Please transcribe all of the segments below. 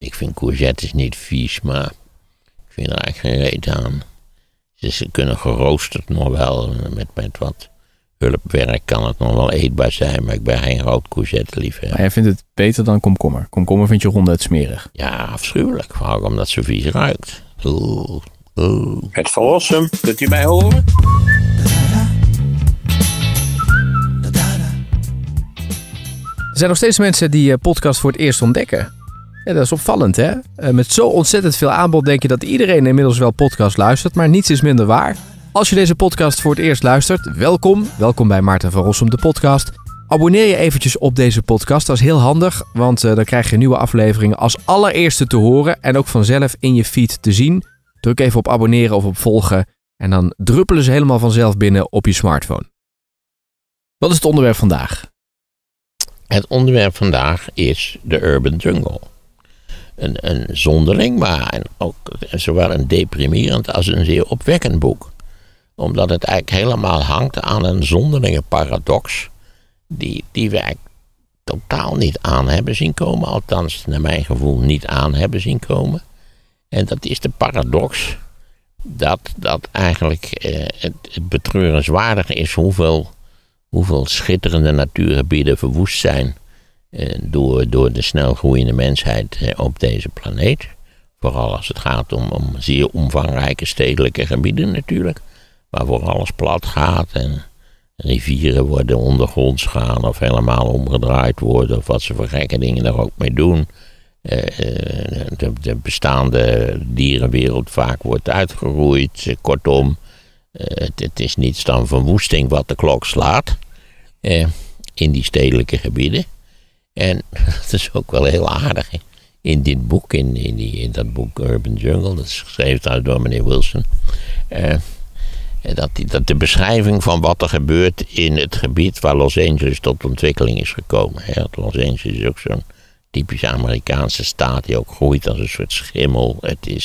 Ik vind courgettes niet vies, maar ik vind er eigenlijk geen reet aan. Ze kunnen geroosterd nog wel, met wat hulpwerk kan het nog wel eetbaar zijn, maar ik ben geen rood courgette liefhebber. Maar jij vindt het beter dan komkommer? Komkommer vind je ronduit smerig. Ja, afschuwelijk. Vooral omdat het zo vies ruikt. Het Verlossum, kunt u mij horen? Er zijn nog steeds mensen die podcast voor het eerst ontdekken. Ja, dat is opvallend, hè? Met zo ontzettend veel aanbod denk je dat iedereen inmiddels wel podcast luistert, maar niets is minder waar. Als je deze podcast voor het eerst luistert, welkom. Welkom bij Maarten van Rossum, de podcast. Abonneer je eventjes op deze podcast, dat is heel handig, want dan krijg je nieuwe afleveringen als allereerste te horen en ook vanzelf in je feed te zien. Druk even op abonneren of op volgen en dan druppelen ze helemaal vanzelf binnen op je smartphone. Wat is het onderwerp vandaag? Het onderwerp vandaag is de Urban Jungle. Een zonderling, maar ook zowel een deprimerend als een zeer opwekkend boek. Omdat het eigenlijk helemaal hangt aan een zonderlinge paradox die we eigenlijk totaal niet aan hebben zien komen. Althans, naar mijn gevoel niet aan hebben zien komen. En dat is de paradox dat eigenlijk het betreurenswaardig is hoeveel schitterende natuurgebieden verwoest zijn door de snel groeiende mensheid op deze planeet. Vooral als het gaat om zeer omvangrijke stedelijke gebieden natuurlijk. Waarvoor alles plat gaat en rivieren worden ondergronds gaan of helemaal omgedraaid worden. Of wat ze voor gekke dingen daar ook mee doen. De bestaande dierenwereld vaak wordt uitgeroeid. Kortom, het is niets dan verwoesting wat de klok slaat in die stedelijke gebieden. En dat is ook wel heel aardig in dit boek, in dat boek Urban Jungle, dat is geschreven door meneer Wilson. Dat de beschrijving van wat er gebeurt in het gebied waar Los Angeles tot ontwikkeling is gekomen. Los Angeles is ook zo'n typische Amerikaanse staat die ook groeit als een soort schimmel.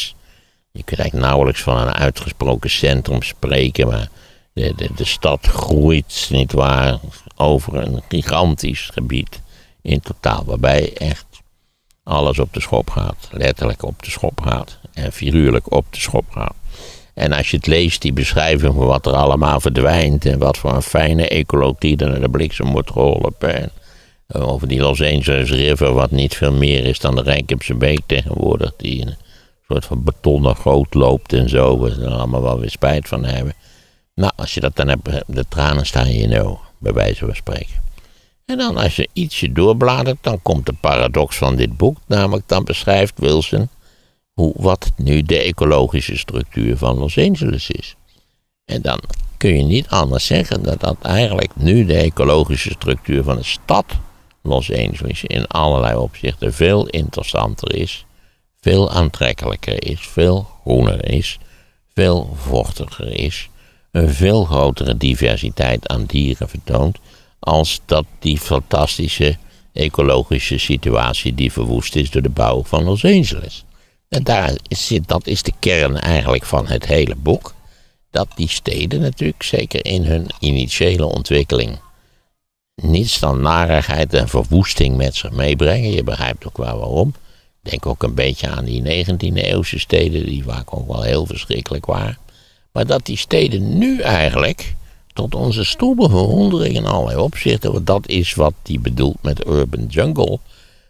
Je kunt eigenlijk nauwelijks van een uitgesproken centrum spreken, maar de stad groeit, nietwaar, over een gigantisch gebied in totaal, waarbij echt alles op de schop gaat. Letterlijk op de schop gaat en figuurlijk op de schop gaat. En als je het leest, die beschrijving van wat er allemaal verdwijnt en wat voor een fijne ecologie er naar de bliksem wordt geholpen. En over die Los Angeles River, wat niet veel meer is dan de Rijnkepse Beek tegenwoordig, die een soort van betonnen goot loopt en zo, we er allemaal wel weer spijt van hebben. Nou, als je dat dan hebt, de tranen staan in je ogen, bij wijze van spreken. En dan als je ietsje doorbladert, dan komt de paradox van dit boek, namelijk dan beschrijft Wilson wat nu de ecologische structuur van Los Angeles is. En dan kun je niet anders zeggen dat eigenlijk nu de ecologische structuur van de stad Los Angeles in allerlei opzichten veel interessanter is, veel aantrekkelijker is, veel groener is, veel vochtiger is, een veel grotere diversiteit aan dieren vertoont, als dat die fantastische ecologische situatie die verwoest is door de bouw van Los Angeles. En dat is de kern eigenlijk van het hele boek. Dat die steden natuurlijk, zeker in hun initiële ontwikkeling, niets dan narigheid en verwoesting met zich meebrengen. Je begrijpt ook wel waarom. Denk ook een beetje aan die 19e eeuwse steden, die vaak ook wel heel verschrikkelijk waren. Maar dat die steden nu eigenlijk, tot onze stomme verwondering in allerlei opzichten, want dat is wat hij bedoelt met Urban Jungle,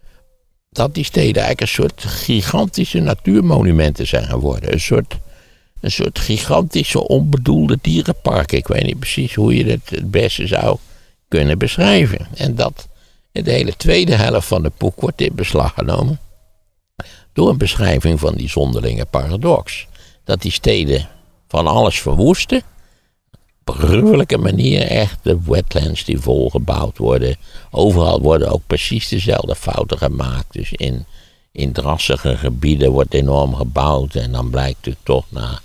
dat die steden eigenlijk een soort gigantische natuurmonumenten zijn geworden. Een soort gigantische onbedoelde dierenpark. Ik weet niet precies hoe je het beste zou kunnen beschrijven. En dat in de hele tweede helft van het boek wordt in beslag genomen door een beschrijving van die zonderlinge paradox. Dat die steden van alles verwoesten. Op een gruwelijke manier echt de wetlands die volgebouwd worden. Overal worden ook precies dezelfde fouten gemaakt. Dus in drassige gebieden wordt enorm gebouwd. En dan blijkt natuurlijk toch na,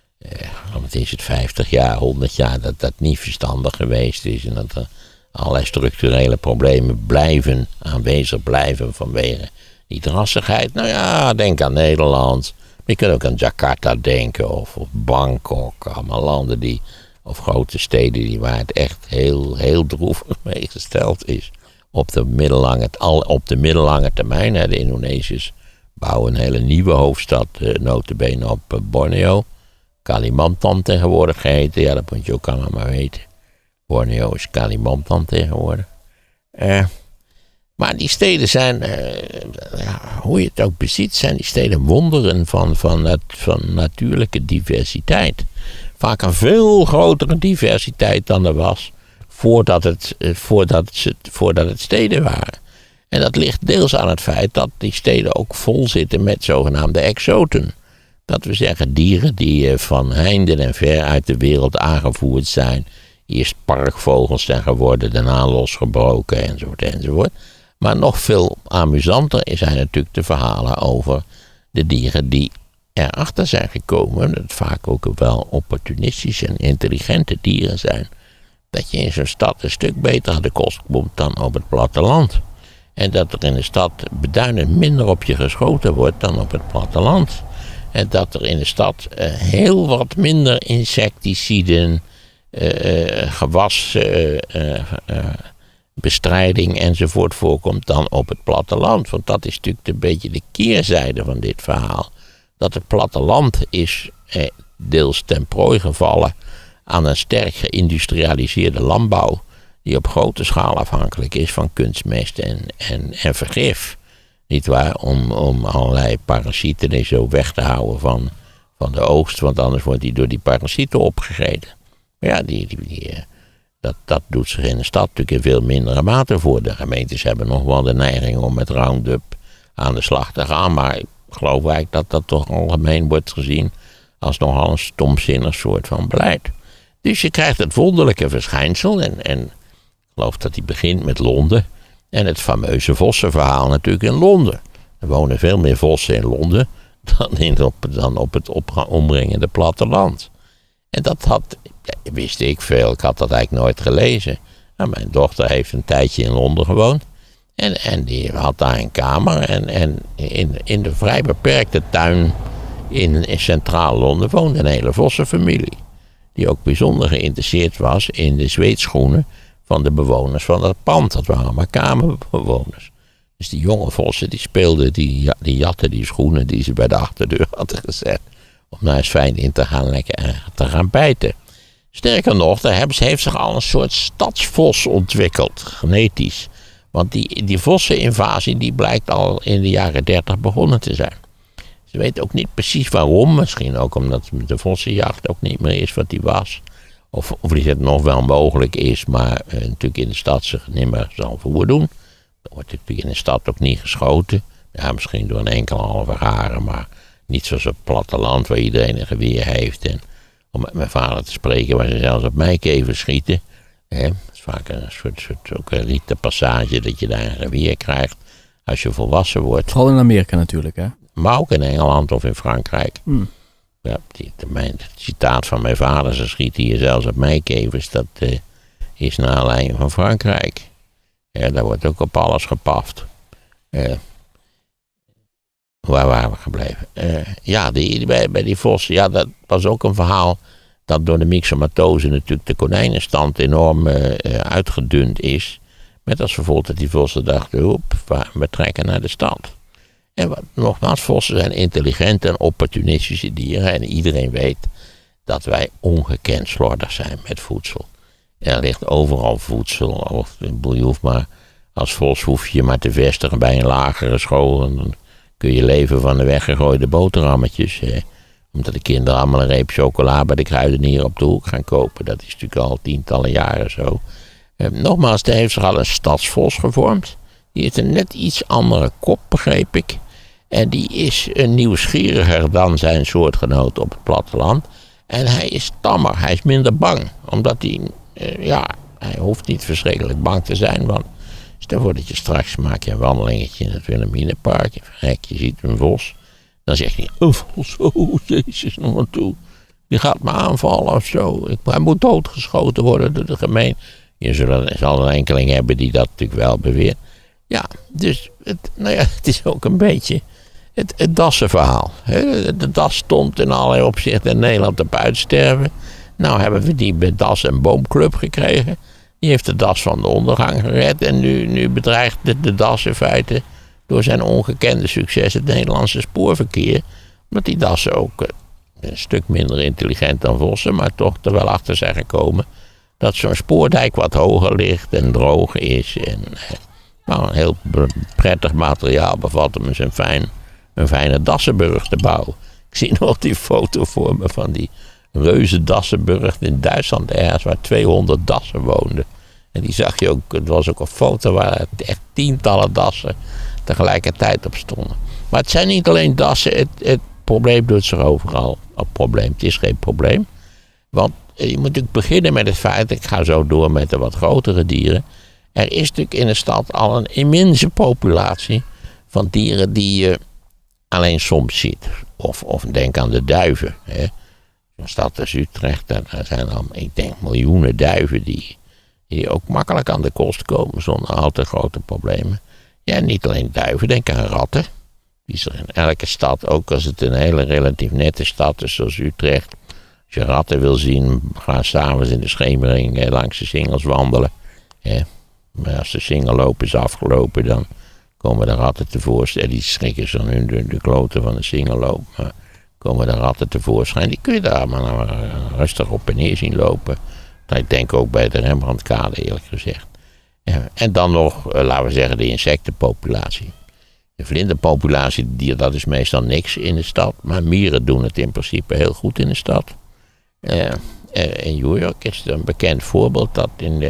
wat is het, 50 jaar, 100 jaar, dat dat niet verstandig geweest is. En dat er allerlei structurele problemen aanwezig blijven vanwege die drassigheid. Nou ja, denk aan Nederland. Je kunt ook aan Jakarta denken of Bangkok. Allemaal landen of grote steden waar het echt heel, heel droevig mee gesteld is. Op de middellange termijn. De Indonesiërs Bouwen een hele nieuwe hoofdstad, nota bene op Borneo. Kalimantan tegenwoordig geheten. Ja, dat moet je ook allemaal maar weten. Borneo is Kalimantan tegenwoordig. Maar die steden zijn, hoe je het ook beziet, zijn die steden wonderen van natuurlijke diversiteit. Vaak een veel grotere diversiteit dan er was voordat het steden waren. En dat ligt deels aan het feit dat die steden ook vol zitten met zogenaamde exoten. Dat we zeggen dieren die van heinde en ver uit de wereld aangevoerd zijn. Eerst parkvogels zijn geworden, daarna losgebroken enzovoort. Maar nog veel amusanter zijn natuurlijk de verhalen over de dieren die erachter zijn gekomen. Dat vaak ook wel opportunistische en intelligente dieren zijn. Dat je in zo'n stad een stuk beter aan de kost komt dan op het platteland. En dat er in de stad beduidend minder op je geschoten wordt dan op het platteland. En dat er in de stad heel wat minder insecticiden, gewasbestrijding enzovoort voorkomt dan op het platteland. Want dat is natuurlijk een beetje de keerzijde van dit verhaal. Dat het platteland is deels ten prooi gevallen aan een sterk geïndustrialiseerde landbouw. Die op grote schaal afhankelijk is van kunstmest en vergif. Niet waar? Om allerlei parasieten en zo weg te houden van de oogst. Want anders wordt die door die parasieten opgegeten. Maar ja, dat doet zich in de stad natuurlijk in veel mindere mate voor. De gemeentes hebben nog wel de neiging om met Roundup aan de slag te gaan. Maar ik geloof eigenlijk dat dat toch algemeen wordt gezien als nogal een stomzinnig soort van beleid. Dus je krijgt het wonderlijke verschijnsel. En ik geloof dat die begint met Londen. En het fameuze vossenverhaal natuurlijk in Londen. Er wonen veel meer vossen in Londen dan op het omringende platteland. En dat wist ik veel. Ik had dat eigenlijk nooit gelezen. Nou, mijn dochter heeft een tijdje in Londen gewoond. En die had daar een kamer. En in de vrij beperkte tuin in centraal Londen woonde een hele vossenfamilie. Die ook bijzonder geïnteresseerd was in de zweetschoenen van de bewoners van dat pand. Dat waren maar kamerbewoners. Dus die jonge vossen die speelden, die jatten die schoenen die ze bij de achterdeur hadden gezet. Om daar eens fijn in te gaan bijten. Sterker nog, heeft zich al een soort stadsvos ontwikkeld, genetisch. Want die vosseninvasie die blijkt al in de jaren 30 begonnen te zijn. Ze weten ook niet precies waarom. Misschien ook omdat de vossenjacht ook niet meer is wat die was. Of die het nog wel mogelijk is, maar natuurlijk in de stad zich niet meer zal voordoen. Er wordt natuurlijk in de stad ook niet geschoten. Ja, misschien door een enkele halve haren, maar niet zoals op het platteland waar iedereen een geweer heeft. En om met mijn vader te spreken, waar ze zelfs op meikeven schieten. Dat is vaak een soort ook een rietenpassage dat je daar een geweer krijgt als je volwassen wordt. Vooral in Amerika natuurlijk, hè? Maar ook in Engeland of in Frankrijk. Ja, het citaat van mijn vader, ze schieten hier zelfs op meikevers, dat is naar aanleiding van Frankrijk. Ja, daar wordt ook op alles gepaft. Waar waren we gebleven? Bij die vossen, ja, dat was ook een verhaal dat door de myxomatose natuurlijk de konijnenstand enorm uitgedund is. Met als gevolg dat die vossen dachten, we trekken naar de stad. En nogmaals, vossen zijn intelligente en opportunistische dieren. En iedereen weet dat wij ongekend slordig zijn met voedsel. Er ligt overal voedsel. Je hoeft maar, als vos hoef je maar te vestigen bij een lagere school. En dan kun je leven van de weggegooide boterhammetjes. Omdat de kinderen allemaal een reep chocola bij de kruidenier op de hoek gaan kopen. Dat is natuurlijk al tientallen jaren zo. Nogmaals, er heeft zich al een stadsvos gevormd. Die heeft een net iets andere kop, begreep ik. En die is nieuwsgieriger dan zijn soortgenoot op het platteland. En hij is tammer, hij is minder bang. Omdat hij hoeft niet verschrikkelijk bang te zijn. Want stel voor dat je straks maak je een wandelingetje in het Wilhelminapark. Je ziet een vos. Dan zeg je, vos, jezus, nog maar toe. Die gaat me aanvallen of zo. Hij moet doodgeschoten worden door de gemeente. Je zal een enkeling hebben die dat natuurlijk wel beweert. Ja, dus het is ook een beetje het dassenverhaal. De das stond in allerlei opzichten in Nederland op uitsterven. Nou hebben we die das- en boomclub gekregen. Die heeft de das van de ondergang gered. En nu bedreigt de das in feite door zijn ongekende succes het Nederlandse spoorverkeer. Omdat die dassen ook een stuk minder intelligent dan vossen, maar toch er wel achter zijn gekomen dat zo'n spoordijk wat hoger ligt en droog is. En een heel prettig materiaal bevat om eens een fijne Dassenburg te bouwen. Ik zie nog die foto voor me van die reuze Dassenburg in Duitsland ergens waar 200 dassen woonden. En die zag je ook, het was ook een foto waar echt tientallen dassen tegelijkertijd op stonden. Maar het zijn niet alleen dassen, het probleem doet zich overal op probleem. Het is geen probleem. Want je moet natuurlijk beginnen met het feit, ik ga zo door met de wat grotere dieren. Er is natuurlijk in de stad al een immense populatie van dieren die je alleen soms ziet. Of denk aan de duiven. Zo'n stad als Utrecht, daar zijn al, ik denk, miljoenen duiven die ook makkelijk aan de kost komen zonder al te grote problemen. Ja, niet alleen duiven, denk aan ratten. Die is er in elke stad, ook als het een hele relatief nette stad is zoals Utrecht. Als je ratten wil zien, ga 's avonds in de schemering langs de singels wandelen. Maar als de singelloop is afgelopen, dan komen de ratten tevoorschijn. Die schrikken zo nu de kloten van de singelloop. Maar komen de ratten tevoorschijn. Die kun je daar maar rustig op en neer zien lopen. Ik denk ook bij de Rembrandtkade, eerlijk gezegd. En dan nog, laten we zeggen, de insectenpopulatie. De vlinderpopulatie, dat is meestal niks in de stad. Maar mieren doen het in principe heel goed in de stad. In New York is het een bekend voorbeeld dat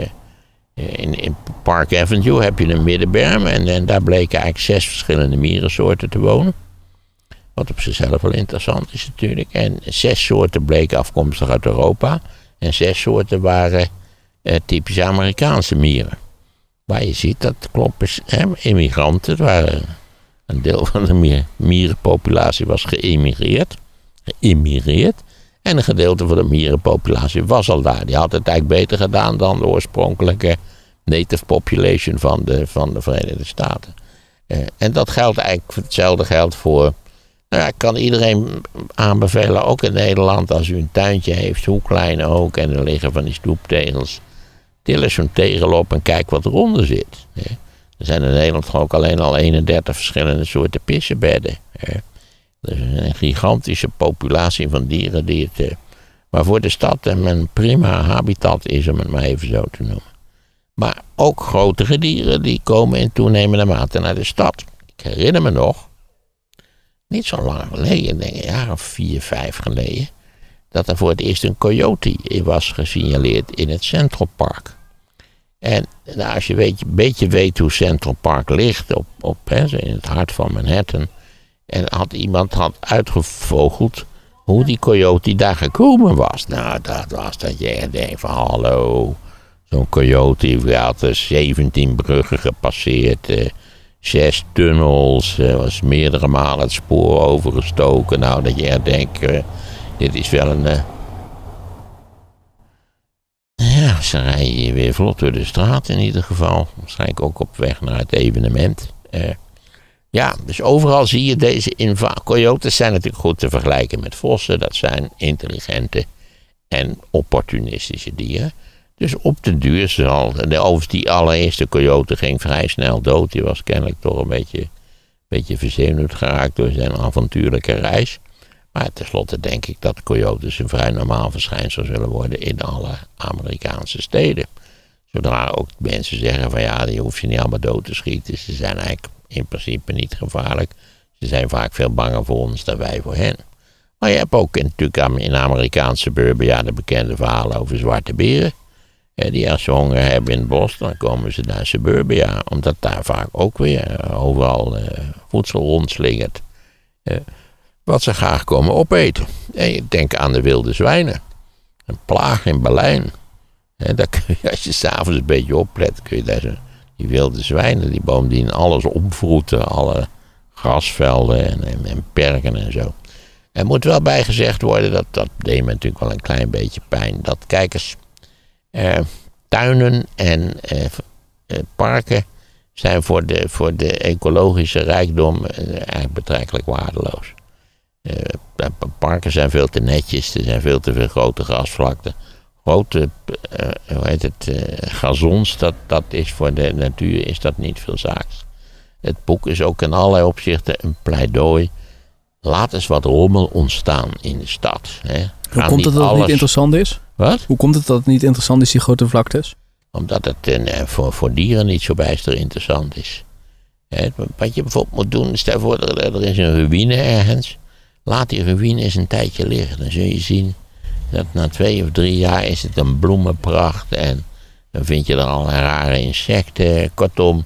in Park Avenue heb je een middenberm. En daar bleken eigenlijk 6 verschillende mierensoorten te wonen. Wat op zichzelf wel interessant is natuurlijk. En 6 soorten bleken afkomstig uit Europa. En 6 soorten waren typisch Amerikaanse mieren. Waar je ziet dat klopt, immigranten, waren een deel van de mierenpopulatie was geïmmigreerd. En een gedeelte van de mierenpopulatie was al daar. Die had het eigenlijk beter gedaan dan de oorspronkelijke native population van de Verenigde Staten. En dat geldt eigenlijk, hetzelfde geldt voor. Nou ja, ik kan iedereen aanbevelen, ook in Nederland, als u een tuintje heeft, hoe klein ook, en er liggen van die stoeptegels. Til eens zo'n tegel op en kijk wat eronder zit. Er zijn in Nederland ook alleen al 31 verschillende soorten pissenbedden. Er is een gigantische populatie van dieren die het, waarvoor de stad een prima habitat is, om het maar even zo te noemen. Maar ook grotere dieren die komen in toenemende mate naar de stad. Ik herinner me nog, niet zo lang geleden, denk ik, een jaar of 4, 5 geleden, dat er voor het eerst een coyote was gesignaleerd in het Central Park. En nou, als je een beetje weet hoe Central Park ligt, in het hart van Manhattan, en iemand had uitgevogeld hoe die coyote daar gekomen was. Nou, dat was dat je echt denkt van hallo, zo'n coyote die had 17 bruggen gepasseerd, 6 tunnels, was meerdere malen het spoor overgestoken. Nou, dat je echt denkt, dit is wel een. Ja, ze rijden hier weer vlot door de straat in ieder geval. Waarschijnlijk ook op weg naar het evenement. Ja, dus overal zie je deze coyotes zijn natuurlijk goed te vergelijken met vossen. Dat zijn intelligente en opportunistische dieren. Dus op de duur zal. Overigens, die allereerste coyote ging vrij snel dood. Die was kennelijk toch een beetje verzenuwd geraakt door zijn avontuurlijke reis. Maar tenslotte denk ik dat coyotes een vrij normaal verschijnsel zullen worden in alle Amerikaanse steden. Zodra ook mensen zeggen van ja, die hoef je niet allemaal dood te schieten. Ze zijn eigenlijk in principe niet gevaarlijk. Ze zijn vaak veel banger voor ons dan wij voor hen. Maar je hebt ook natuurlijk in Amerikaanse suburbia de bekende verhalen over zwarte beren. Die als ze honger hebben in het bos, dan komen ze naar suburbia. Omdat daar vaak ook weer overal voedsel rondslingert. Wat ze graag komen opeten. Denk aan de wilde zwijnen. Een plaag in Berlijn. Daar kun je, als je s'avonds een beetje oplet, kun je daar die wilde zwijnen, die bovendien alles opvroeten. Alle grasvelden en perken en zo. Er moet wel bijgezegd worden, dat deed me natuurlijk wel een klein beetje pijn. Dat kijkers, tuinen en parken zijn voor de ecologische rijkdom eigenlijk betrekkelijk waardeloos. Parken zijn veel te netjes, er zijn veel te veel grote grasvlakten. Grote gazons, dat is voor de natuur is dat niet veel zaaks. Het boek is ook in allerlei opzichten een pleidooi. Laat eens wat rommel ontstaan in de stad. Hè. Hoe komt het dat het niet interessant is? Wat? Hoe komt het dat het niet interessant is, die grote vlaktes? Omdat het voor dieren niet zo bijster interessant is. Wat je bijvoorbeeld moet doen, stel voor er is een ruïne ergens. Laat die ruïne eens een tijdje liggen. Dan zul je zien dat na 2 of 3 jaar is het een bloemenpracht. En dan vind je er al rare insecten. Kortom,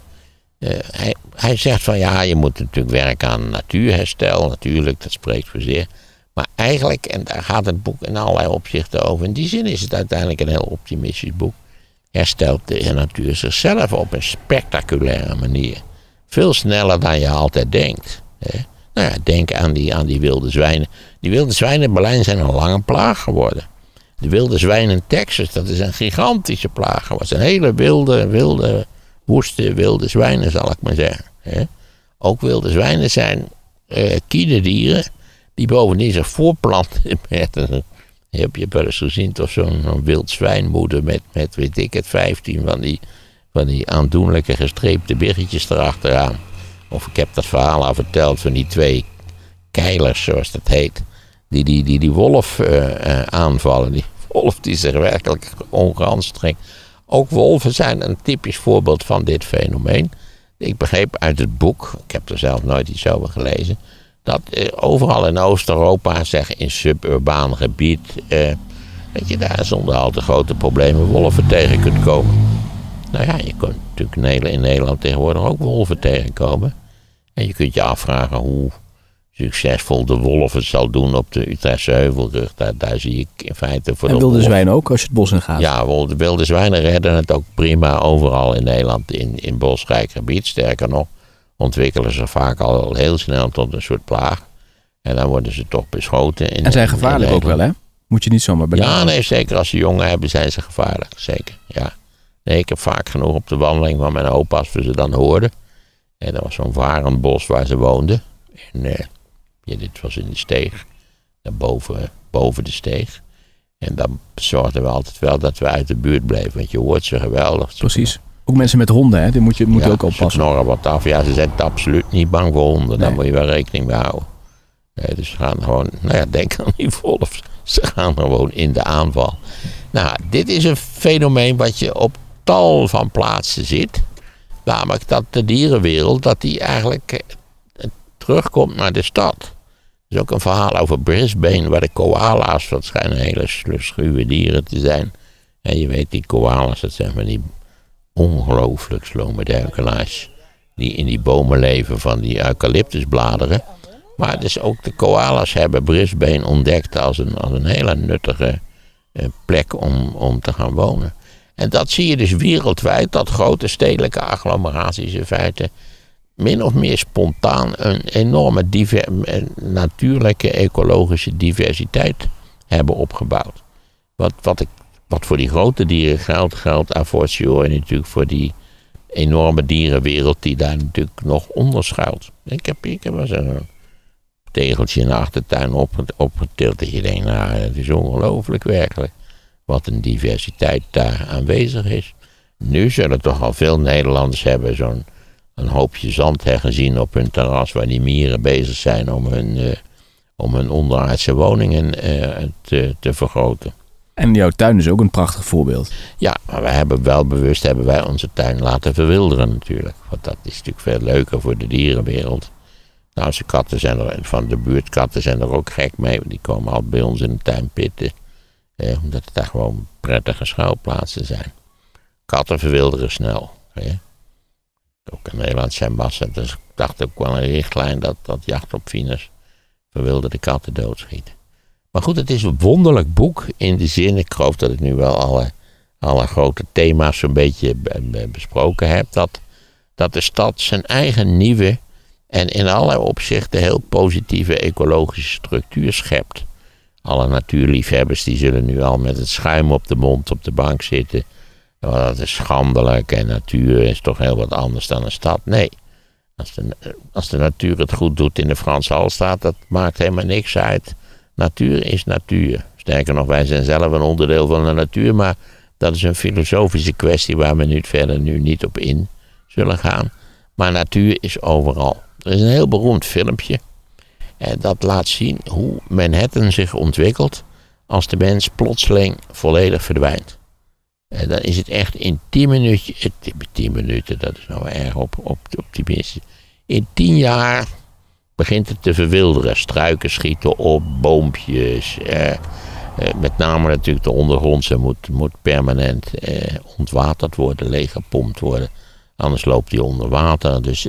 hij zegt van ja, je moet natuurlijk werken aan natuurherstel. Natuurlijk, dat spreekt voor zich. Maar eigenlijk, en daar gaat het boek in allerlei opzichten over. In die zin is het uiteindelijk een heel optimistisch boek. Herstelt de natuur zichzelf op een spectaculaire manier. Veel sneller dan je altijd denkt. Nou ja, denk aan die wilde zwijnen. Die wilde zwijnen in Berlijn zijn een lange plaag geworden. De wilde zwijnen in Texas, dat is een gigantische plaag geworden. Het zijn hele wilde, woeste wilde zwijnen, zal ik maar zeggen. Ook wilde zwijnen zijn kiederdieren die bovendien zich voorplanten met heb je wel eens gezien toch zo'n wild zwijnmoeder met weet ik het 15 van die aandoenlijke gestreepte biggetjes erachteraan. Of ik heb dat verhaal al verteld van die 2 keilers, zoals dat heet, die wolf aanvallen. Die wolf die zich werkelijk ongehanst trekt. Ook wolven zijn een typisch voorbeeld van dit fenomeen. Ik begreep uit het boek, ik heb er zelf nooit iets over gelezen, dat overal in Oost-Europa, zeg in suburbaan gebied, dat je daar zonder al te grote problemen wolven tegen kunt komen. Nou ja, je kunt natuurlijk in Nederland tegenwoordig ook wolven tegenkomen. En je kunt je afvragen hoe succesvol de wolf het zal doen op de Utrechtse Heuvelrug. Daar zie ik in feite voor. En wilde zwijnen ook als je het bos in gaat? Ja, de wilde zwijnen redden het ook prima overal in Nederland in bosrijk gebied. Sterker nog, ontwikkelen ze vaak al heel snel tot een soort plaag. En dan worden ze toch beschoten. En zijn gevaarlijk ook wel, hè? Moet je niet zomaar benaderen. Ja, nee, zeker als ze jongen hebben zijn ze gevaarlijk. Zeker, ja. Nee, ik heb vaak genoeg op de wandeling van mijn opa als we ze dan hoorden. En dat was zo'n varend bos waar ze woonden. En dit was in de steeg. Boven de steeg. En dan zorgden we altijd wel dat we uit de buurt bleven. Want je hoort ze geweldig. Precies. Ook mensen met honden, hè? Die moet je ook oppassen. Ze knorren wat af. Ja, ze zijn absoluut niet bang voor honden. Nee. Daar moet je wel rekening mee houden. Nee, dus ze gaan gewoon, denk aan die wolf. Ze gaan gewoon in de aanval. Nou, dit is een fenomeen wat je op tal van plaatsen ziet. Namelijk dat de dierenwereld, dat die eigenlijk terugkomt naar de stad. Er is ook een verhaal over Brisbane, waar de koala's, dat schijnen hele schuwe dieren te zijn. En je weet, die koala's, dat zijn van die ongelooflijk slome duikelaars. Die in die bomen leven van die eucalyptusbladeren. Maar dus ook de koala's hebben Brisbane ontdekt als een hele nuttige plek om te gaan wonen. En dat zie je dus wereldwijd, dat grote stedelijke agglomeraties in feite min of meer spontaan een enorme natuurlijke ecologische diversiteit hebben opgebouwd. Wat voor die grote dieren geldt a fortiori natuurlijk voor die enorme dierenwereld die daar natuurlijk nog onder schuilt. Ik heb wel zo'n tegeltje in de achtertuin opgetild dat je denkt, nou, het is ongelooflijk werkelijk. Wat een diversiteit daar aanwezig is. Nu zullen toch al veel Nederlanders hebben zo'n hoopje zandheggen zien op hun terras waar die mieren bezig zijn om hun onderaardse woningen te vergroten. En jouw tuin is ook een prachtig voorbeeld. Ja, maar hebben wij onze tuin laten verwilderen natuurlijk. Want dat is natuurlijk veel leuker voor de dierenwereld. Nou, onze katten zijn er, van de buurtkatten zijn er ook gek mee. Die komen al bij ons in de tuin pitten. Omdat het daar gewoon prettige schuilplaatsen zijn. Katten verwilderen snel. Ook in Nederland zijn massen. Dus ik dacht ook wel een richtlijn dat jachtopvieners verwilderde katten doodschieten. Maar goed, het is een wonderlijk boek in de zin, ik geloof dat ik nu wel alle grote thema's zo'n beetje besproken heb, dat de stad zijn eigen nieuwe en in allerlei opzichten heel positieve ecologische structuur schept. Alle natuurliefhebbers die zullen nu al met het schuim op de mond op de bank zitten. Dat is schandelijk en natuur is toch heel wat anders dan een stad. Nee, als de natuur het goed doet in de Franse Halstraat, dat maakt helemaal niks uit. Natuur is natuur. Sterker nog, wij zijn zelf een onderdeel van de natuur, maar dat is een filosofische kwestie waar we nu verder niet op in zullen gaan. Maar natuur is overal. Er is een heel beroemd filmpje. En dat laat zien hoe Manhattan zich ontwikkelt als de mens plotseling volledig verdwijnt. En dan is het echt in 10 minuten, dat is nou erg optimistisch. In 10 jaar begint het te verwilderen. Struiken schieten op, boompjes. Met name natuurlijk de ondergrondse moet permanent ontwaterd worden, leeggepompt worden. Anders loopt die onder water. Dus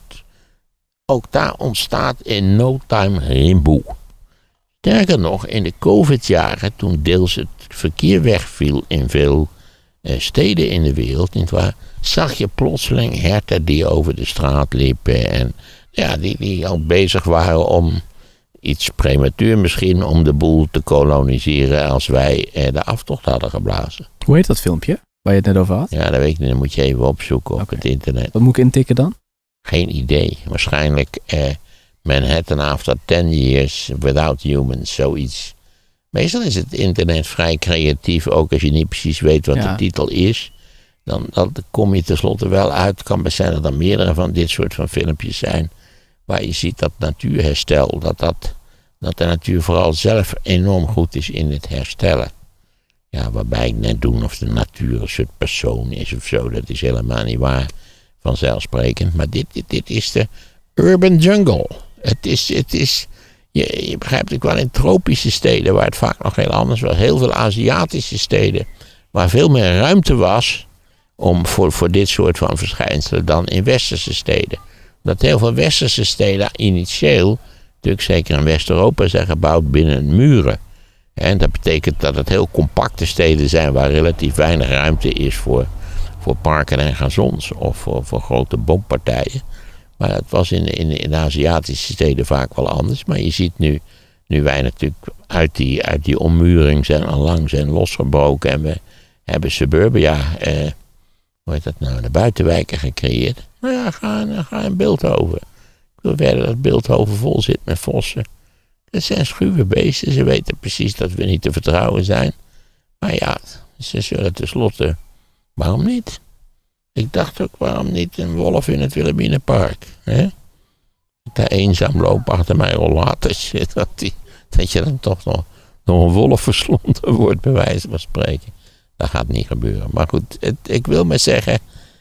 ook daar ontstaat in no time rimboe. Sterker nog, in de COVID-jaren, toen deels het verkeer wegviel in veel steden in de wereld, nietwaar, zag je plotseling herten die over de straat liepen en ja, die al bezig waren om iets prematuur misschien, om de boel te koloniseren als wij de aftocht hadden geblazen. Hoe heet dat filmpje waar je het net over had? Ja, dat weet ik niet. Dat moet je even opzoeken op het internet. Wat moet ik intikken dan? Geen idee. Waarschijnlijk Manhattan after 10 years without humans, zoiets. Meestal is het internet vrij creatief, ook als je niet precies weet wat de titel is. Dan kom je tenslotte wel uit. Het kan best zijn dat er meerdere van dit soort van filmpjes zijn. Waar je ziet dat natuurherstel, dat de natuur vooral zelf enorm goed is in het herstellen. Ja, waarbij ik net doen of de natuur een soort persoon is of zo. Dat is helemaal niet waar, vanzelfsprekend. Maar dit is de urban jungle. Het is je begrijpt het wel in tropische steden, waar het vaak nog heel anders was. Heel veel Aziatische steden, waar veel meer ruimte was voor dit soort van verschijnselen dan in westerse steden. Dat heel veel westerse steden initieel, natuurlijk zeker in West-Europa, zijn gebouwd binnen muren. En dat betekent dat het heel compacte steden zijn waar relatief weinig ruimte is voor parken en gazons of voor grote boompartijen. Maar dat was in de Aziatische steden vaak wel anders. Maar je ziet nu wij natuurlijk uit die ommuring zijn losgebroken. En we hebben suburbia, hoe heet dat nou, de buitenwijken gecreëerd. Nou ja, ga in Bilthoven. Ik wil verder dat Bilthoven vol zit met vossen. Dat zijn schuwe beesten. Ze weten precies dat we niet te vertrouwen zijn. Maar ja, ze zullen tenslotte, waarom niet? Ik dacht ook, waarom niet een wolf in het Wilhelminapark? Hè? Daar eenzaam lopen achter mijn rollators. Dat je dan toch nog door een wolf verslonden wordt, bij wijze van spreken. Dat gaat niet gebeuren. Maar goed, ik wil maar zeggen,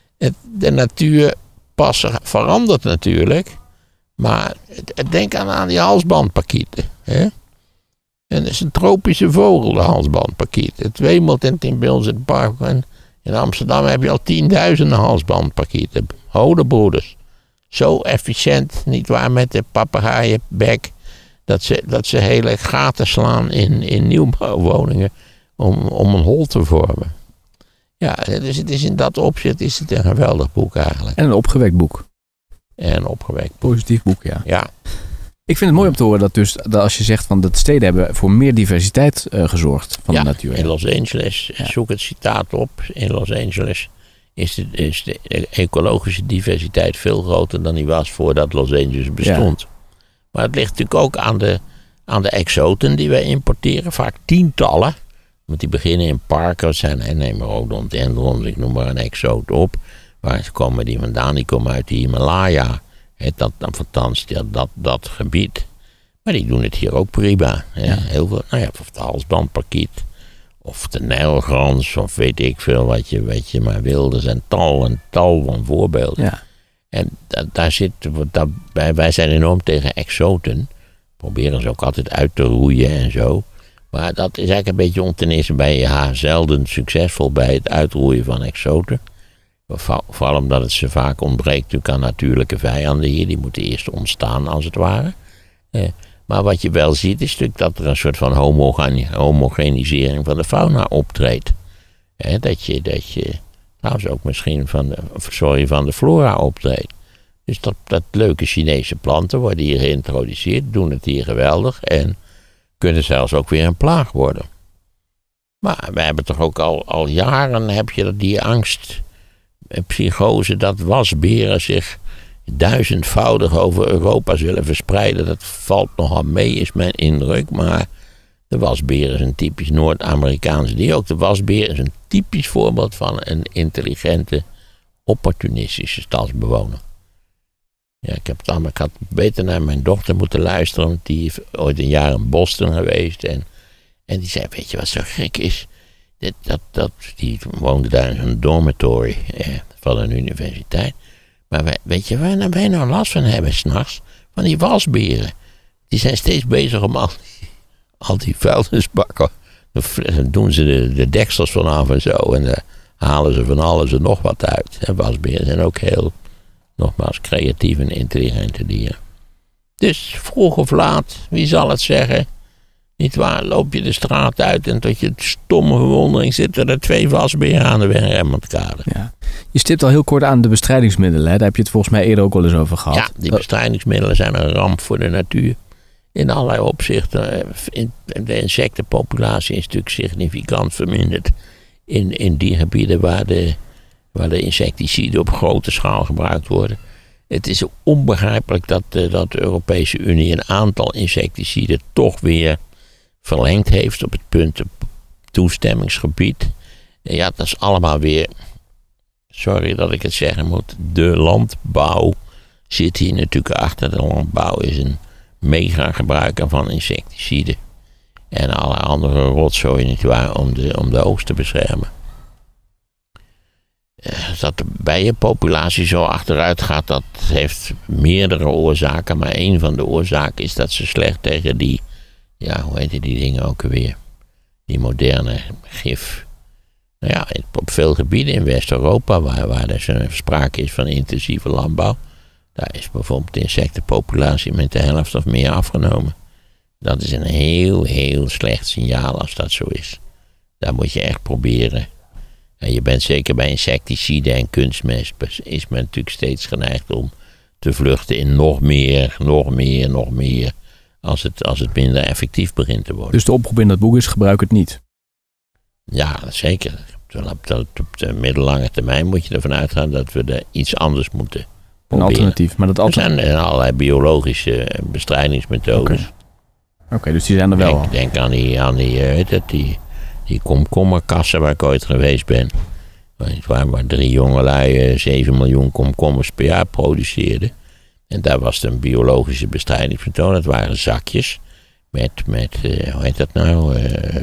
de natuur verandert natuurlijk. Maar denk aan die halsbandparkieten. Hè? En dat is een tropische vogel, de halsbandparkiet. Het wemelt bij ons in het park. En in Amsterdam heb je al 10.000 halsbandparkieten. Hodebroeders. Zo efficiënt, nietwaar, met de papegaaienbek. Dat ze hele gaten slaan in nieuwbouwwoningen om een hol te vormen. Ja, dus het is in dat opzicht is het een geweldig boek eigenlijk. En een opgewekt boek. Positief boek, ja. Ja. Ik vind het mooi om te horen dat als je zegt van dat steden hebben voor meer diversiteit gezorgd van de natuur. In Los Angeles, zoek het citaat op. In Los Angeles is de ecologische diversiteit veel groter dan die was voordat Los Angeles bestond. Ja. Maar het ligt natuurlijk ook aan de exoten die wij importeren, vaak tientallen. Want die beginnen in parken, neem rhododendrons, ik noem maar een exoot op. Waar komen die vandaan? Die komen uit de Himalaya. Dat gebied. Maar die doen het hier ook prima. Ja. Heel veel, of de halsbandparkiet. Of de nijlgrans. Of weet ik veel wat je maar wil. Er zijn tal van voorbeelden. Ja. En daar zit, wij zijn enorm tegen exoten. Proberen ze ook altijd uit te roeien en zo. Maar dat is eigenlijk een beetje ten eerste ben je zelden succesvol bij het uitroeien van exoten. Vooral omdat het ze vaak ontbreekt natuurlijk aan natuurlijke vijanden hier. Die moeten eerst ontstaan als het ware. Maar wat je wel ziet is natuurlijk dat er een soort van homogenisering van de fauna optreedt. Dat je trouwens ook misschien van de flora optreedt. Dus dat leuke Chinese planten worden hier geïntroduceerd. Doen het hier geweldig. En kunnen zelfs ook weer een plaag worden. Maar we hebben toch ook al jaren heb je die angst... psychose dat wasberen zich 1000-voudig over Europa zullen verspreiden. Dat valt nogal mee, is mijn indruk. Maar de wasbeer is een typisch Noord-Amerikaans dier. Ook de wasbeer is een typisch voorbeeld van een intelligente, opportunistische stadsbewoner. Ja, ik had beter naar mijn dochter moeten luisteren. Want die is ooit een jaar in Boston geweest. En die zei, weet je wat zo gek is? Die woonde daar in een dormitory van een universiteit. Maar weet je waar wij nou last van hebben 's nachts? Van die wasberen. Die zijn steeds bezig om al die vuilnisbakken. Dan doen ze de deksels vanaf en zo. En dan halen ze van alles en nog wat uit. En wasberen zijn ook heel, nogmaals, creatieve en intelligente dieren. Dus vroeg of laat, wie zal het zeggen? Niet waar, loop je de straat uit en tot je stomme verwondering zitten er 2 wasberen aan de weg Rembrandtkade. Ja. Je stipt al heel kort aan de bestrijdingsmiddelen. Hè? Daar heb je het volgens mij eerder ook wel eens over gehad. Ja, die bestrijdingsmiddelen zijn een ramp voor de natuur. In allerlei opzichten. De insectenpopulatie is natuurlijk significant verminderd in die gebieden waar de insecticiden op grote schaal gebruikt worden. Het is onbegrijpelijk dat de Europese Unie een aantal insecticiden toch weer verlengd heeft op het punt toestemmingsgebied. En ja, dat is allemaal weer, sorry dat ik het zeggen moet, de landbouw zit hier natuurlijk achter. De landbouw is een mega gebruiker van insecticiden. En alle andere rotzooi nietwaar om de oogst te beschermen. Dat de bijenpopulatie zo achteruit gaat, dat heeft meerdere oorzaken. Maar een van de oorzaken is dat ze slecht tegen die, ja, hoe heet die dingen ook alweer? Die moderne gif. Nou ja, op veel gebieden in West-Europa, waar er sprake is van intensieve landbouw, daar is bijvoorbeeld de insectenpopulatie met de helft of meer afgenomen. Dat is een heel, heel slecht signaal als dat zo is. Daar moet je echt proberen. En je bent zeker bij insecticiden en kunstmest, is men natuurlijk steeds geneigd om te vluchten in nog meer. Als het minder effectief begint te worden. Dus de oproep in dat boek is, gebruik het niet. Ja, zeker. Op de middellange termijn moet je ervan uitgaan dat we er iets anders moeten proberen. Een alternatief. Maar dat er zijn allerlei biologische bestrijdingsmethodes. Oké, dus die zijn er wel al. Denk aan die komkommerkassen waar ik ooit geweest ben. Waar 3 jongelui 7 miljoen komkommers per jaar produceerden. En daar was een biologische bestrijdingsmethode. Dat waren zakjes met hoe heet dat nou?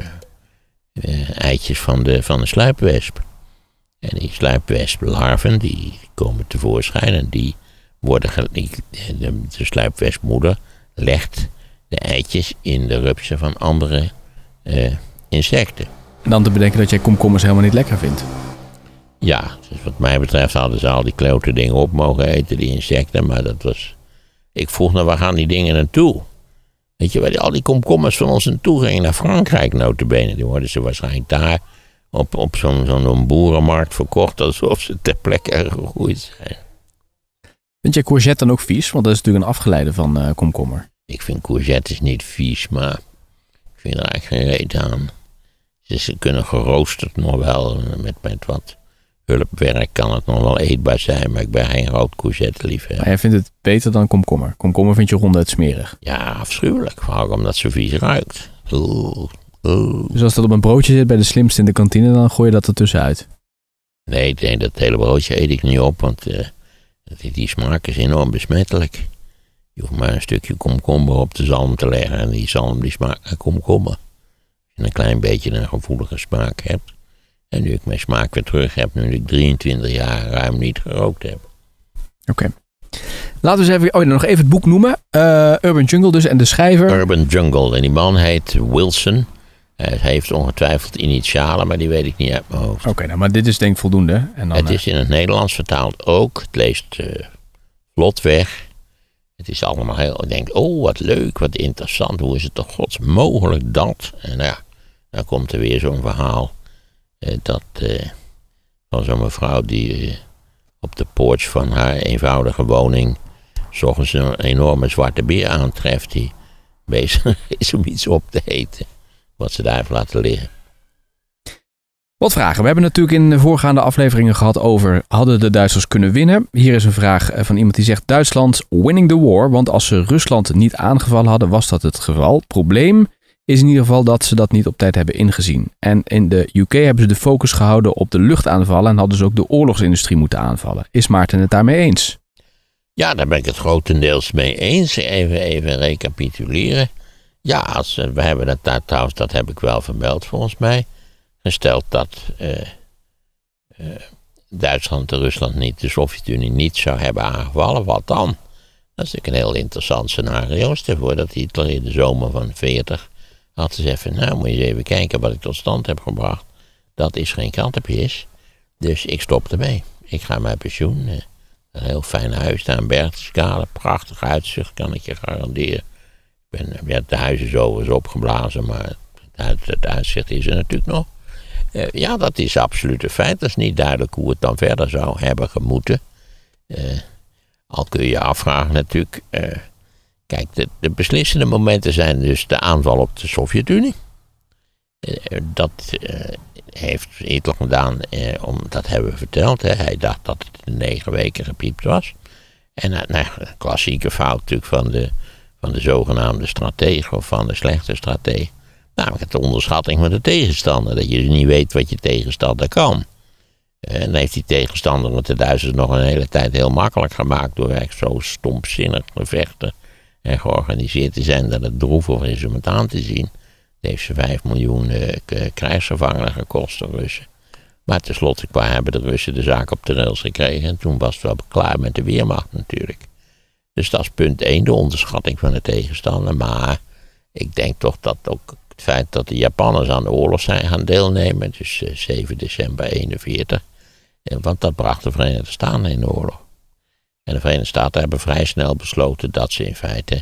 Eitjes van de sluipwesp. En die sluipwesplarven die komen tevoorschijn en die worden de sluipwespmoeder legt de eitjes in de rupsen van andere insecten. En dan te bedenken dat jij komkommers helemaal niet lekker vindt. Ja, dus wat mij betreft hadden ze al die klote dingen op mogen eten, die insecten, maar dat was... Ik vroeg nou, waar gaan die dingen naartoe? Weet je, waar al die komkommers van ons naartoe gingen, naar Frankrijk notabene. Die worden ze waarschijnlijk daar op zo'n boerenmarkt verkocht, alsof ze ter plekke gegroeid zijn. Vind jij courgette dan ook vies? Want dat is natuurlijk een afgeleide van komkommer. Ik vind courgettes niet vies, maar ik vind er eigenlijk geen reet aan. Ze kunnen geroosterd nog wel, met wat hulpwerk kan het nog wel eetbaar zijn, maar ik ben geen rood courgette liefhebber. Maar jij vindt het beter dan komkommer? Komkommer vind je ronduit smerig? Ja, afschuwelijk. Vooral omdat het zo vies ruikt. Dus als dat op een broodje zit bij de slimste in de kantine, dan gooi je dat ertussenuit? Nee, dat hele broodje eet ik niet op, want die smaak is enorm besmettelijk. Je hoeft maar een stukje komkommer op de zalm te leggen en die zalm die smaakt naar komkommer. Als je een klein beetje een gevoelige smaak hebt. En nu ik mijn smaak weer terug heb, nu ik 23 jaar ruim niet gerookt heb. Oké. Laten we eens even, nog even het boek noemen. Urban Jungle dus en de schrijver. Urban Jungle. En die man heet Wilson. Hij heeft ongetwijfeld initialen, maar die weet ik niet uit mijn hoofd. Oké, nou, maar dit is denk ik voldoende. En dan, het is in het Nederlands vertaald ook. Het leest vlot weg. Het is allemaal heel... Ik denk, oh wat leuk, wat interessant. Hoe is het toch gods mogelijk dat? En nou ja, dan komt er weer zo'n verhaal. Van zo'n mevrouw die op de porch van haar eenvoudige woning 's ochtends een enorme zwarte beer aantreft die bezig is om iets op te eten. Wat ze daar heeft laten liggen. Wat vragen. We hebben natuurlijk in de voorgaande afleveringen gehad over, hadden de Duitsers kunnen winnen? Hier is een vraag van iemand die zegt, Duitsland winning the war, want als ze Rusland niet aangevallen hadden, was dat het geval. Probleem is in ieder geval dat ze dat niet op tijd hebben ingezien. En in de UK hebben ze de focus gehouden op de luchtaanvallen en hadden ze ook de oorlogsindustrie moeten aanvallen. Is Maarten het daarmee eens? Ja, daar ben ik het grotendeels mee eens. Even recapituleren. Ja, we hebben dat daar trouwens, dat heb ik wel vermeld volgens mij, gesteld dat Duitsland en Rusland niet, de Sovjet-Unie niet zou hebben aangevallen. Wat dan? Dat is natuurlijk een heel interessant scenario. Stel voor dat Hitler in de zomer van 40 had gezegd van, nou moet je eens even kijken wat ik tot stand heb gebracht. Dat is geen krantenpjes. Dus ik stop ermee. Ik ga mijn pensioen. Een heel fijn huis daar in Berchtesgaden. Prachtig uitzicht, kan ik je garanderen. De huis is overigens opgeblazen, maar het uitzicht is er natuurlijk nog. Ja, dat is absoluut een feit. Dat is niet duidelijk hoe het dan verder zou hebben gemoeten. Al kun je je afvragen natuurlijk. Kijk, de beslissende momenten zijn dus de aanval op de Sovjet-Unie. Dat heeft Hitler gedaan, dat hebben we verteld. Hè. Hij dacht dat het in 9 weken gepiept was. En een klassieke fout natuurlijk van de zogenaamde stratege of van de slechte stratege. Namelijk de onderschatting van de tegenstander. Dat je dus niet weet wat je tegenstander kan. En dan heeft die tegenstander met de Duitsers nog een hele tijd heel makkelijk gemaakt. Door eigenlijk zo stompzinnig gevechten en georganiseerd te zijn dat het droevig is om het aan te zien. Het heeft ze 5 miljoen krijgsgevangenen gekost, de Russen. Maar tenslotte hebben de Russen de zaak op de rails gekregen. En toen was het wel klaar met de Weermacht natuurlijk. Dus dat is punt 1, de onderschatting van de tegenstander. Maar ik denk toch dat ook het feit dat de Japanners aan de oorlog zijn gaan deelnemen. Dus 7 december 41. Want dat bracht de Verenigde Staten in de oorlog. En de Verenigde Staten hebben vrij snel besloten dat ze in feite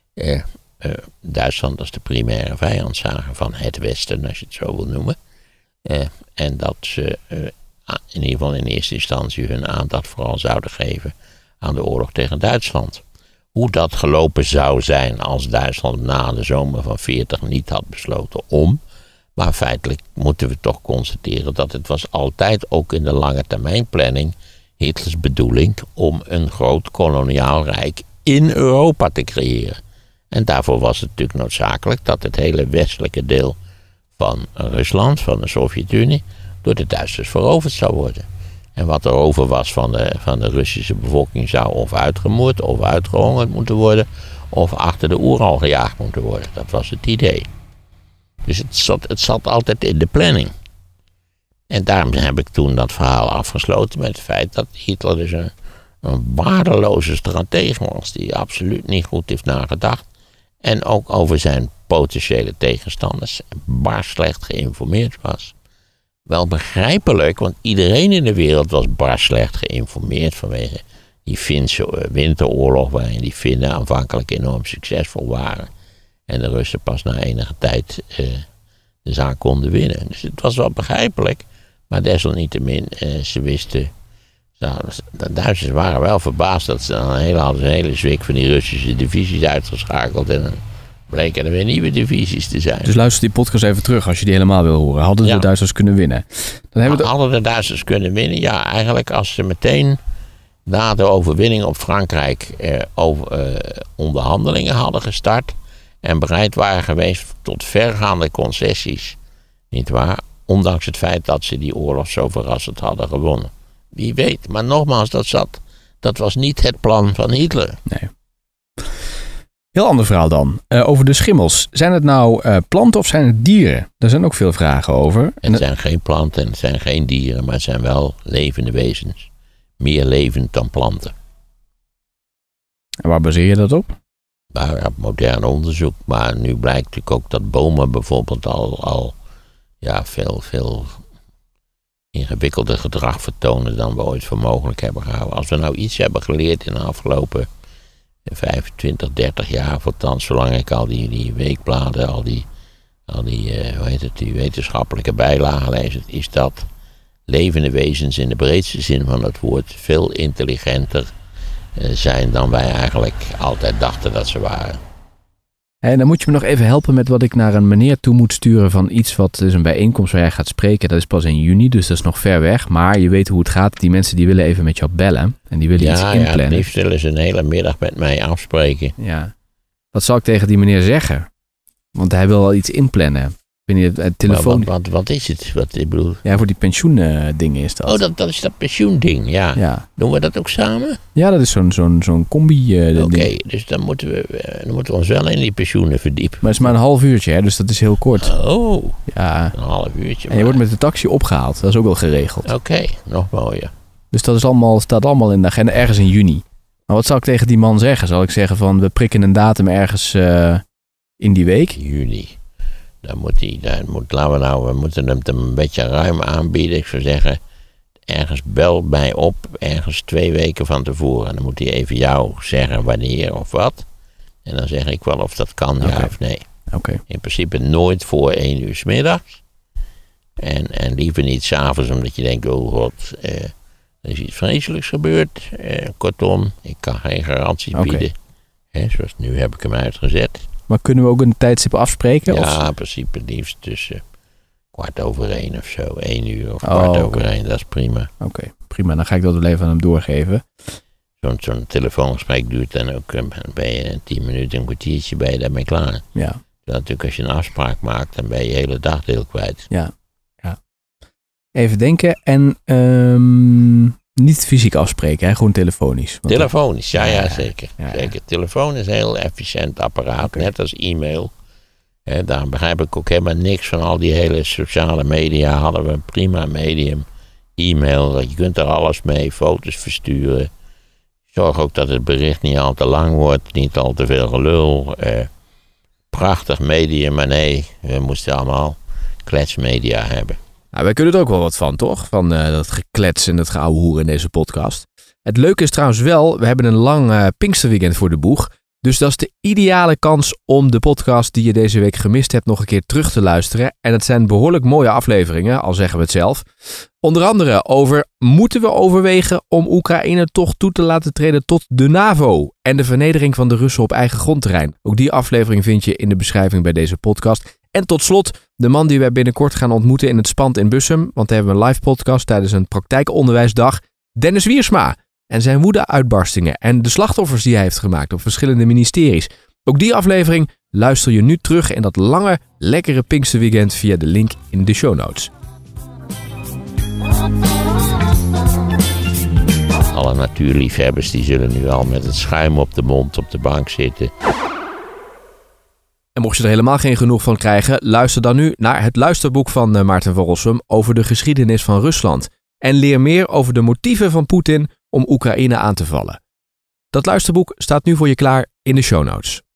Duitsland als de primaire vijand zagen van het Westen, als je het zo wil noemen. En dat ze in ieder geval in eerste instantie hun aandacht vooral zouden geven aan de oorlog tegen Duitsland. Hoe dat gelopen zou zijn als Duitsland na de zomer van 40 niet had besloten om. Maar feitelijk moeten we toch constateren dat het was altijd ook in de lange termijn planning Hitlers bedoeling om een groot koloniaal rijk in Europa te creëren. En daarvoor was het natuurlijk noodzakelijk dat het hele westelijke deel van Rusland, van de Sovjet-Unie, door de Duitsers veroverd zou worden. En wat er over was van de Russische bevolking zou of uitgemoord of uitgehongerd moeten worden, of achter de Oeral gejaagd moeten worden. Dat was het idee. Dus het zat altijd in de planning. En daarom heb ik toen dat verhaal afgesloten met het feit dat Hitler dus een waardeloze stratege was, die absoluut niet goed heeft nagedacht. En ook over zijn potentiële tegenstanders bar slecht geïnformeerd was. Wel begrijpelijk, want iedereen in de wereld was bar slecht geïnformeerd vanwege die Finse winteroorlog, waarin die Finnen aanvankelijk enorm succesvol waren. En de Russen pas na enige tijd de zaak konden winnen. Dus het was wel begrijpelijk, maar desalniettemin, ze wisten. De Duitsers waren wel verbaasd dat ze dan een hele zwik van die Russische divisies uitgeschakeld. En dan bleken er weer nieuwe divisies te zijn. Dus luister die podcast even terug als je die helemaal wil horen. Hadden de Duitsers kunnen winnen? Hadden de Duitsers kunnen winnen? Ja, eigenlijk als ze meteen na de overwinning op Frankrijk onderhandelingen hadden gestart. En bereid waren geweest tot vergaande concessies. Niet waar? Ondanks het feit dat ze die oorlog zo verrassend hadden gewonnen. Wie weet. Maar nogmaals, dat was niet het plan van Hitler. Nee. Heel ander verhaal dan. Over de schimmels. Zijn het nou planten of zijn het dieren? Daar zijn ook veel vragen over. Het zijn geen planten en het zijn geen dieren, maar het zijn wel levende wezens. Meer levend dan planten. En waar baseer je dat op? Nou, op modern onderzoek. Maar nu blijkt natuurlijk ook dat bomen bijvoorbeeld al veel ingewikkelder gedrag vertonen dan we ooit voor mogelijk hebben gehouden. Als we nou iets hebben geleerd in de afgelopen 25, 30 jaar, althans zolang ik al die weekbladen, al die wetenschappelijke bijlagen lees, is dat levende wezens in de breedste zin van het woord veel intelligenter zijn dan wij eigenlijk altijd dachten dat ze waren. En dan moet je me nog even helpen met wat ik naar een meneer toe moet sturen van iets wat is een bijeenkomst waar jij gaat spreken. Dat is pas in juni, dus dat is nog ver weg. Maar je weet hoe het gaat. Die mensen die willen even met jou bellen en die willen iets inplannen. Ja, liefst willen ze een hele middag met mij afspreken. Ja. Wat zal ik tegen die meneer zeggen? Want hij wil wel iets inplannen. Ik weet niet, het telefoon... Wat is het? Wat ik bedoel? Ja, voor die pensioendingen is dat. Oh, dat is dat pensioending, ja. Doen we dat ook samen? Ja, dat is zo'n combi Oké, dus dan moeten we ons wel in die pensioenen verdiepen. Maar het is maar een half uurtje, hè, dus dat is heel kort. Oh, ja. Een half uurtje. En je wordt met de taxi opgehaald, dat is ook wel geregeld. Oké, nog mooier. Dus dat staat allemaal in de agenda, ergens in juni. Maar wat zal ik tegen die man zeggen? Zal ik zeggen van, we prikken een datum ergens in die week? Juni. We moeten hem een beetje ruim aanbieden. Ik zou zeggen, ergens bel mij op, ergens 2 weken van tevoren. En dan moet hij even jou zeggen wanneer of wat. En dan zeg ik wel of dat kan, ja of nee. Okay. In principe nooit voor 1 uur 's middags. En liever niet 's avonds, omdat je denkt, oh god, er is iets vreselijks gebeurd. Kortom, ik kan geen garanties bieden. Zoals nu heb ik hem uitgezet. Maar kunnen we ook een tijdstip afspreken? Ja, in principe liefst tussen 1:15 of zo. 1 uur of 1:15, dat is prima. Oké, prima. Dan ga ik dat wel even aan hem doorgeven. Zo'n telefoongesprek duurt dan ook, ben je 10 minuten, een kwartiertje, ben je daarmee klaar. Ja. Natuurlijk als je een afspraak maakt, dan ben je je hele dagdeel kwijt. Ja. Even denken en niet fysiek afspreken, hè? Gewoon telefonisch. Telefonisch, ja, zeker. Zeker. Telefoon is een heel efficiënt apparaat, net als e-mail. Daar begrijp ik ook helemaal niks van al die hele sociale media. Hadden we een prima medium, e-mail. Je kunt er alles mee, foto's versturen. Zorg ook dat het bericht niet al te lang wordt, niet al te veel gelul. Prachtig medium, maar nee, we moesten allemaal kletsmedia hebben. Nou, wij kunnen er ook wel wat van, toch? Van dat geklets en dat geouwehoer in deze podcast. Het leuke is trouwens wel, we hebben een lang Pinksterweekend voor de boeg. Dus dat is de ideale kans om de podcast die je deze week gemist hebt nog een keer terug te luisteren. En het zijn behoorlijk mooie afleveringen, al zeggen we het zelf. Onder andere over, moeten we overwegen om Oekraïne toch toe te laten treden tot de NAVO? En de vernedering van de Russen op eigen grondterrein. Ook die aflevering vind je in de beschrijving bij deze podcast. En tot slot, de man die wij binnenkort gaan ontmoeten in het Spand in Bussum. Want daar hebben we een live podcast tijdens een praktijkonderwijsdag. Dennis Wiersma. En zijn woede-uitbarstingen en de slachtoffers die hij heeft gemaakt op verschillende ministeries. Ook die aflevering luister je nu terug in dat lange, lekkere Pinksterweekend via de link in de show notes. Alle natuurliefhebbers die zullen nu al met het schuim op de mond op de bank zitten. En mocht je er helemaal geen genoeg van krijgen, luister dan nu naar het luisterboek van Maarten van Rossum over de geschiedenis van Rusland. En leer meer over de motieven van Poetin om Oekraïne aan te vallen. Dat luisterboek staat nu voor je klaar in de show notes.